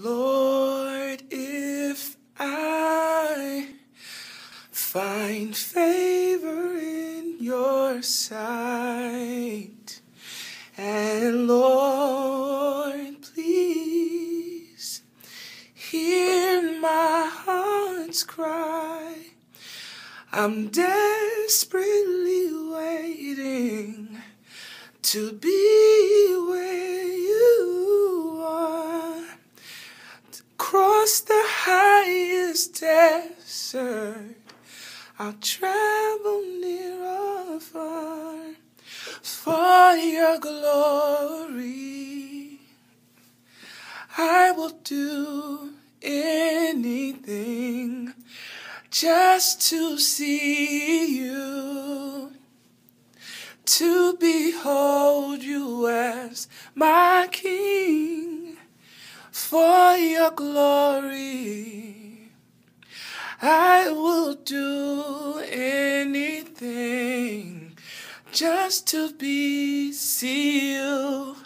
Lord, if I find favor in your sight, and Lord, please hear my heart's cry. I'm desperately waiting to be where you are. To cross the highest desert, I'll travel near or far for your glory. I will do anything just to see you, to behold you as my King. For your glory, I will do anything just to see you,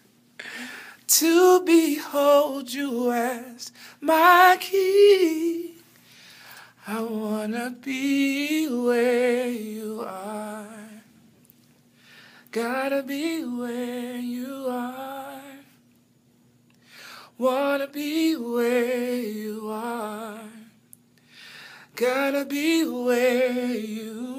to behold you as my King. I wanna be where you are. Gotta be where you are. Wanna be where you are. Gotta be where you are.